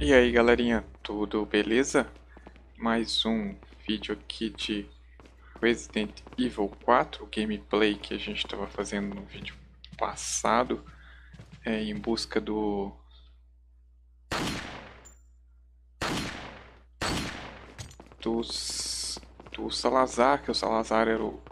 E aí galerinha, tudo beleza? Mais um vídeo aqui de Resident Evil 4, o gameplay que a gente estava fazendo no vídeo passado, em busca do Salazar, que o Salazar era o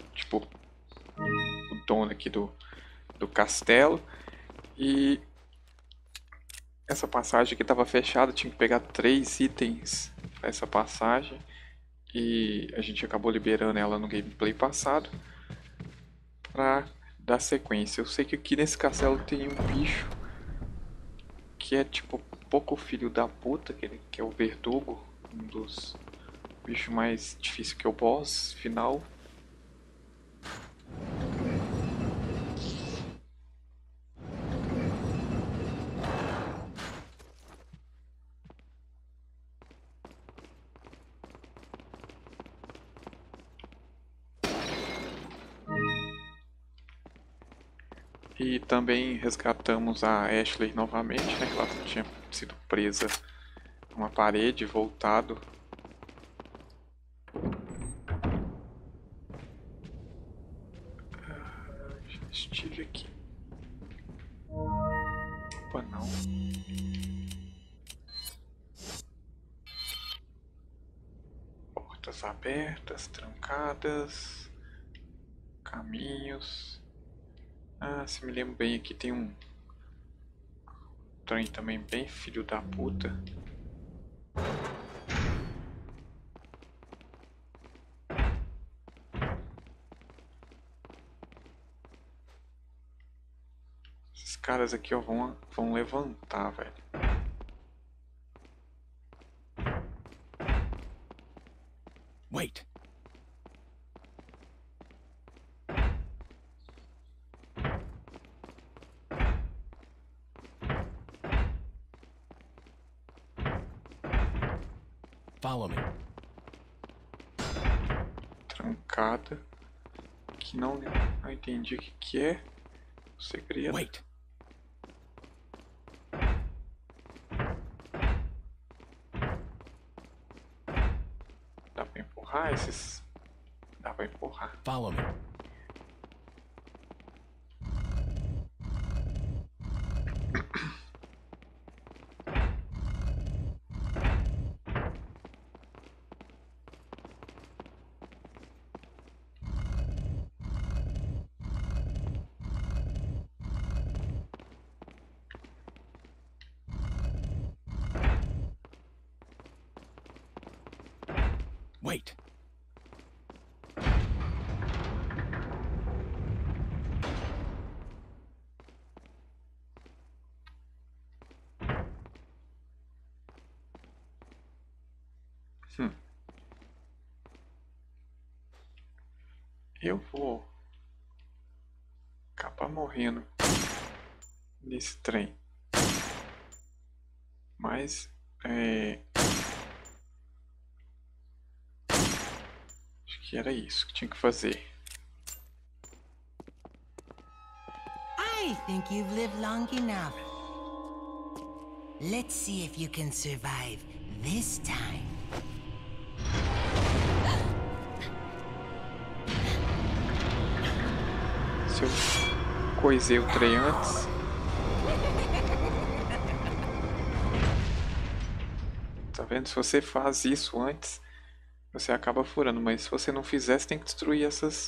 dono aqui do castelo, e essa passagem aqui estava fechada, tinha que pegar 3 itens para essa passagem. E a gente acabou liberando ela no gameplay passado para dar sequência. Eu sei que aqui nesse castelo tem um bicho que é tipo pouco filho da puta, que é o Verdugo, um dos bichos mais difíceis que é o boss final. E também resgatamos a Ashley novamente, né? Que ela tinha sido presa numa parede, voltado. Já estive aqui. Opa, não. Portas abertas, trancadas, caminhos. Ah, se me lembro bem, aqui tem um trem também bem filho da puta. Esses caras aqui ó, vão levantar, velho. Wait. Follow me. Trancada. Que não entendi o que é. O segredo. Wait. Dá pra empurrar esses? Dá pra empurrar. Follow me. Wait. Eu vou acabar morrendo nesse trem. Mas acho que era isso que tinha que fazer. I think you've lived long enough. Let's see if you can survive this time. Se eu coisei o trem antes. Tá vendo? Se você faz isso antes, você acaba furando. Mas se você não fizer, você tem que destruir essas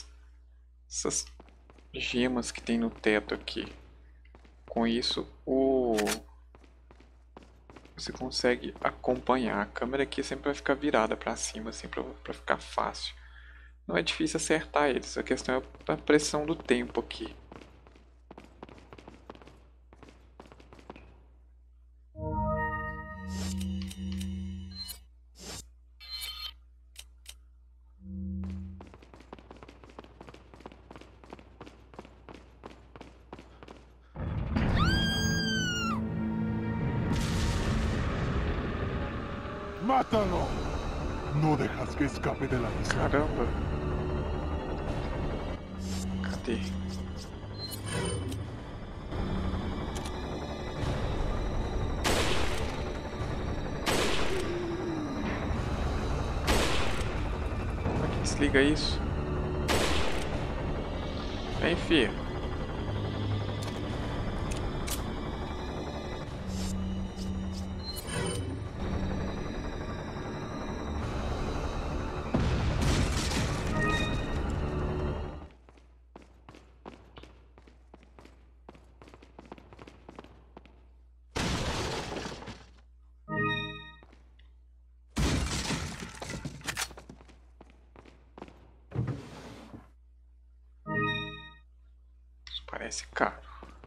gemas que tem no teto aqui. Com isso, você consegue acompanhar. A câmera aqui sempre vai ficar virada para cima, assim, para ficar fácil. Não é difícil acertar eles, a questão é a pressão do tempo aqui. ¡Mátalo! No dejas que escape de la isla. Caramba! Cadê? Desliga isso. Vem, filho. Parece caro.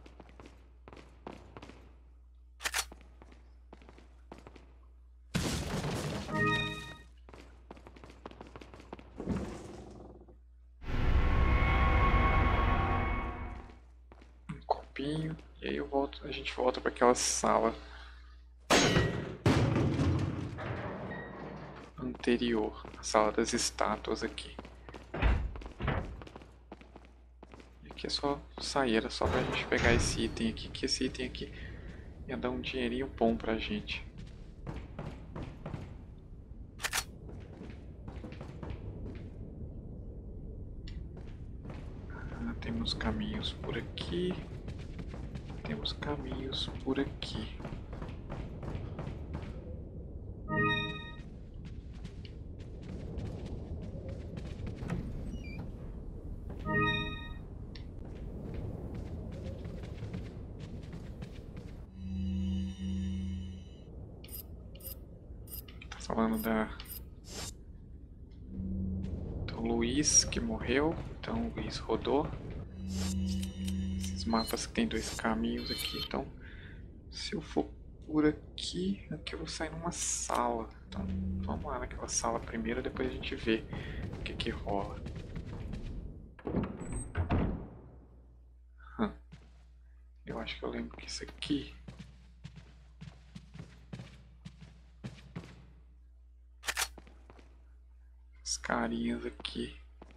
Um copinho. E aí a gente volta para aquela sala anterior, a sala das estátuas aqui. Aqui é só sair, era só pra gente pegar esse item aqui, que esse item aqui ia dar um dinheirinho bom pra gente. Temos caminhos por aqui. Temos caminhos por aqui. Falando do Luiz que morreu. Então o Luiz rodou. Esses mapas que tem dois caminhos aqui. Então se eu for por aqui, aqui eu vou sair numa sala. Então vamos lá naquela sala primeiro, depois a gente vê o que rola. Eu acho que eu lembro que isso aqui... As carinhas aqui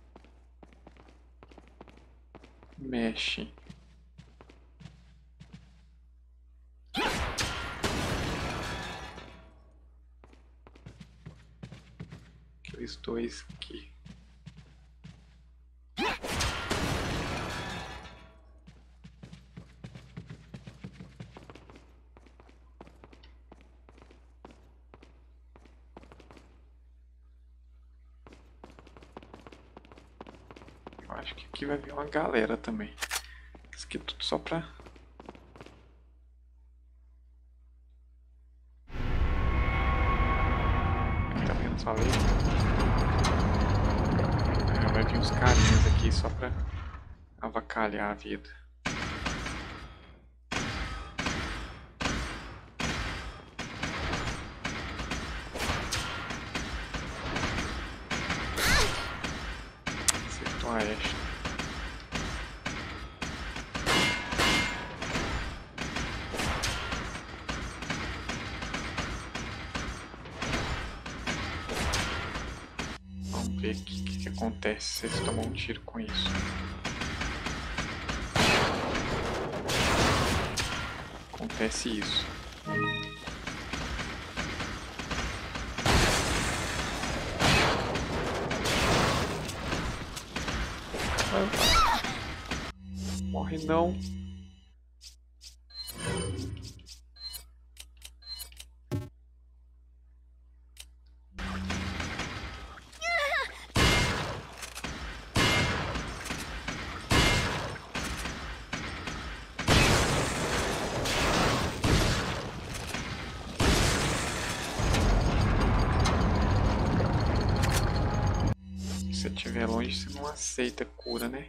mexem. Aqueles dois aqui. Acho que aqui vai vir uma galera também. Isso aqui é tudo só pra... Aqui tá vendo? Falei. Vai vir uns carinhas aqui só pra avacalhar a vida. Acertou a Ashe. Vamos ver o que acontece se eles tomam um tiro com isso. Acontece isso. Morre não. Se você estiver longe, você não aceita cura, né?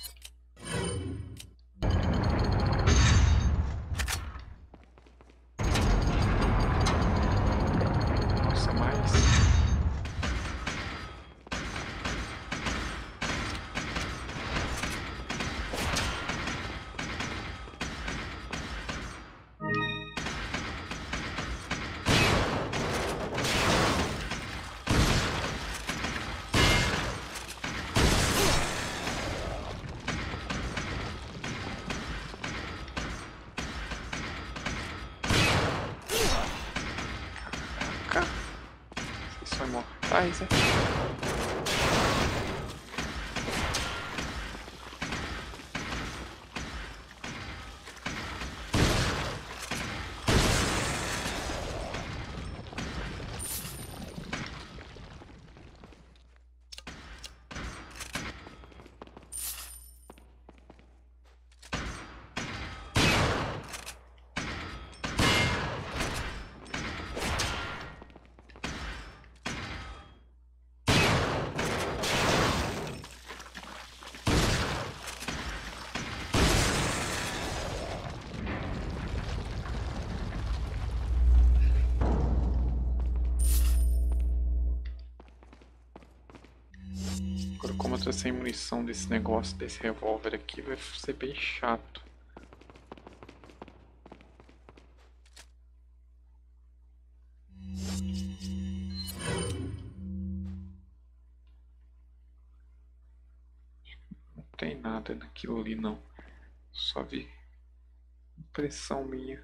Nossa, mais. Vocês são imortais, é? encontra sem munição desse negócio, desse revólver aqui, vai ser bem chato. Não tem nada naquilo ali não. Só vi impressão minha.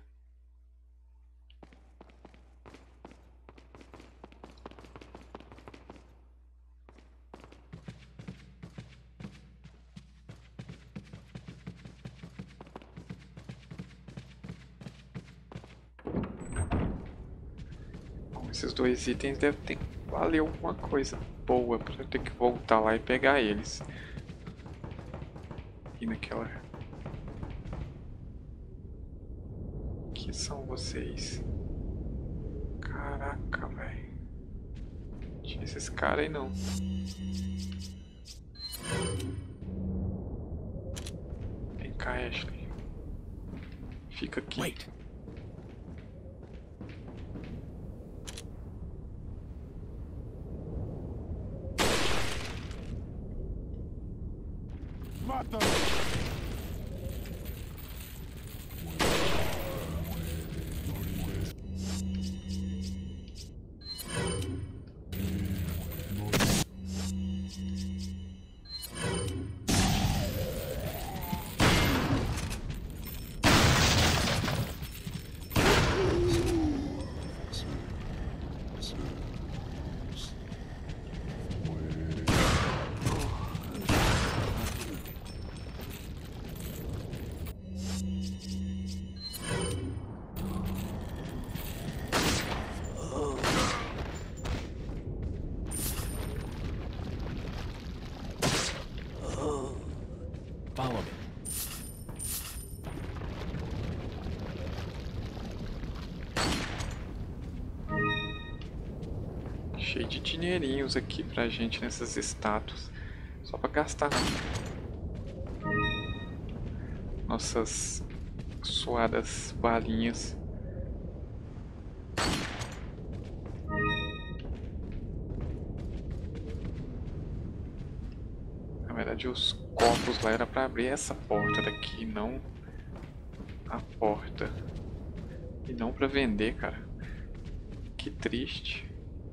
Esses dois itens devem ter valer alguma coisa boa para eu ter que voltar lá e pegar eles. E naquela... Que são vocês? Caraca, velho. Tinha esses caras aí não. Vem cá, Ashley. Fica aqui. Wait. Mata! Follow me. Cheio de dinheirinhos aqui pra gente nessas estátuas. Só pra gastar nossas suadas balinhas. Na verdade os corpos lá era pra abrir essa porta daqui, não a porta. E não pra vender, cara. Que triste.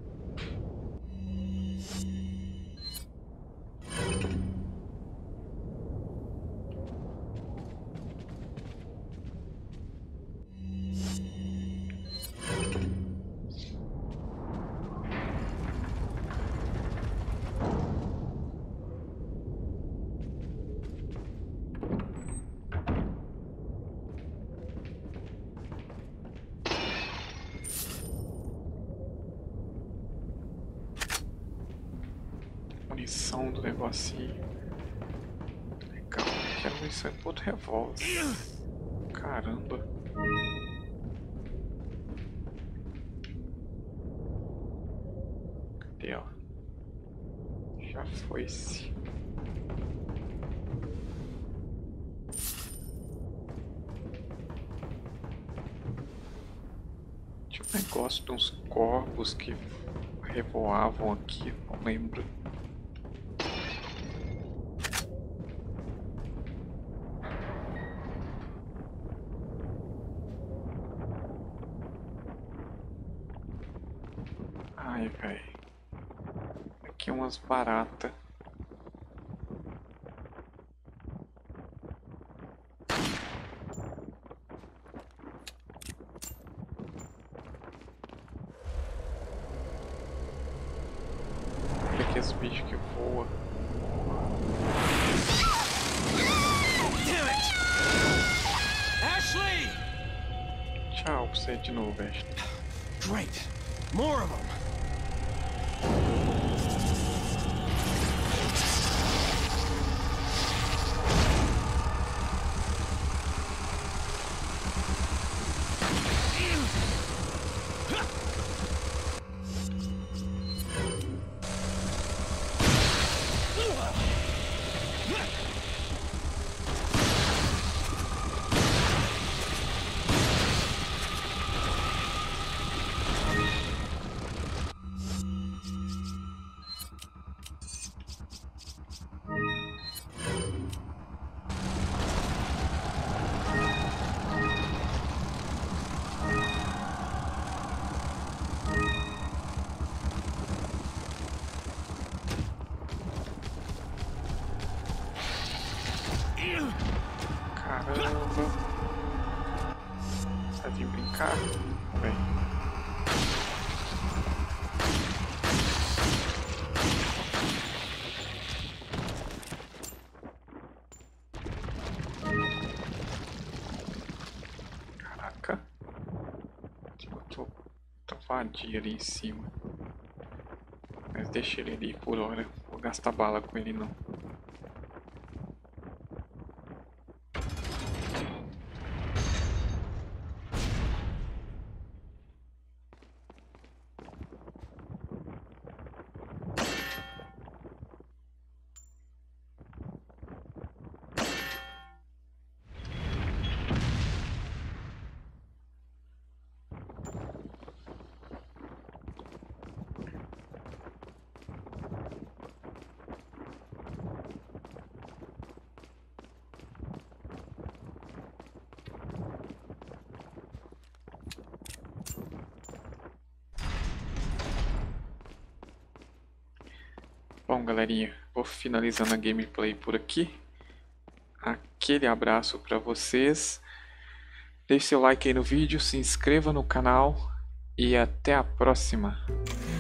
Munição do negocinho. Legal, quero munição em outro revólver. Caramba. Cadê, ó? Já foi-se. Tinha um negócio de uns corpos que revoavam aqui, não lembro. Ai, velho. Aqui umas baratas. Olha aqui esse bicho que voa. Damn it! Ashley! Tchau pra você de novo, Ashley. Great. More of them. Caramba. Tá de brincar? Bem. Caraca. Botou vadia ali em cima. Mas deixa ele ali por hora. Vou gastar bala com ele não. Bom, galerinha, vou finalizando a gameplay por aqui. Aquele abraço para vocês. Deixe seu like aí no vídeo, se inscreva no canal e até a próxima.